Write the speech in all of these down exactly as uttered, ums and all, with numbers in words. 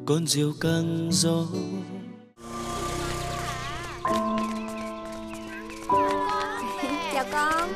con diều căng gió. Chào con.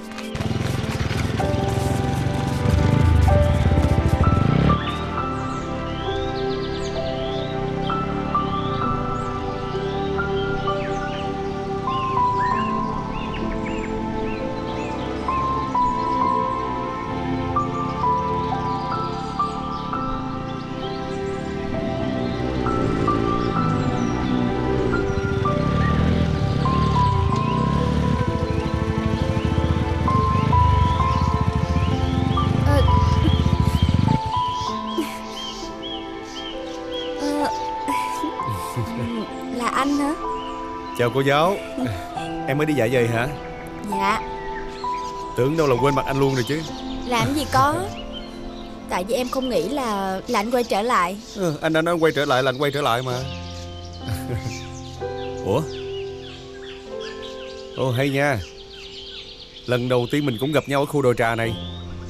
Là anh hả? Chào cô giáo. Em mới đi dạy về hả? Dạ. Tưởng đâu là quên mặt anh luôn rồi chứ. Làm gì có. Tại vì em không nghĩ là là anh quay trở lại. ừ, Anh đã nói quay trở lại là anh quay trở lại mà. Ủa? Ồ hay nha. Lần đầu tiên mình cũng gặp nhau ở khu đồi trà này.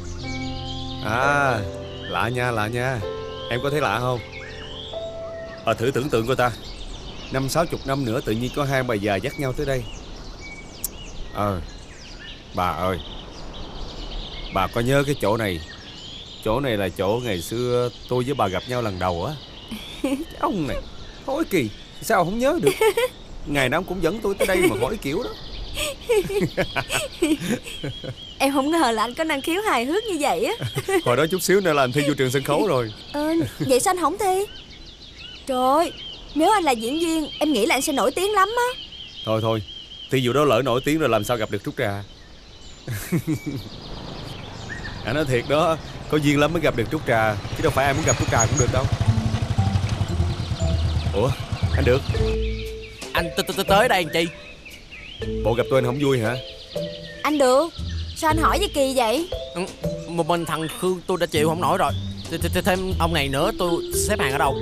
À, lạ nha, lạ nha. Em có thấy lạ không? À, thử tưởng tượng coi ta. Năm sáu chục năm nữa tự nhiên có hai bà già dắt nhau tới đây. Ờ à, bà ơi, bà có nhớ cái chỗ này? Chỗ này là chỗ ngày xưa tôi với bà gặp nhau lần đầu á. Cái ông này hỏi kỳ, sao không nhớ được. Ngày nào cũng dẫn tôi tới đây mà hỏi kiểu đó. Em không ngờ là anh có năng khiếu hài hước như vậy á. Hồi đó chút xíu nữa là anh thi vô trường sân khấu rồi. Ờ, vậy sao anh không thi? Trời ơi, nếu anh là diễn viên, em nghĩ là anh sẽ nổi tiếng lắm á. Thôi thôi, thi vụ đó lỡ nổi tiếng rồi làm sao gặp được Trúc Trà. Anh nói thiệt đó, có duyên lắm mới gặp được Trúc Trà, chứ đâu phải ai muốn gặp Trúc Trà cũng được đâu. Ủa, anh Được. Anh tới đây làm chi? Bộ gặp tôi anh không vui hả? Anh Được, sao anh hỏi gì kỳ vậy? Một mình thằng Khương tôi đã chịu không nổi rồi. Thêm ông này nữa tôi xếp hàng ở đâu?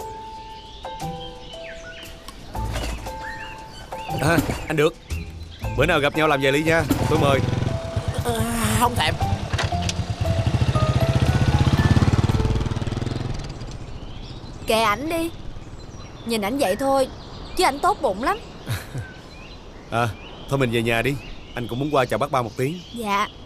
À, anh Được, bữa nào gặp nhau làm về ly nha, tôi mời. À, không thèm. Kệ ảnh đi. Nhìn ảnh vậy thôi, chứ ảnh tốt bụng lắm. À, thôi mình về nhà đi. Anh cũng muốn qua chào bác ba một tiếng. Dạ.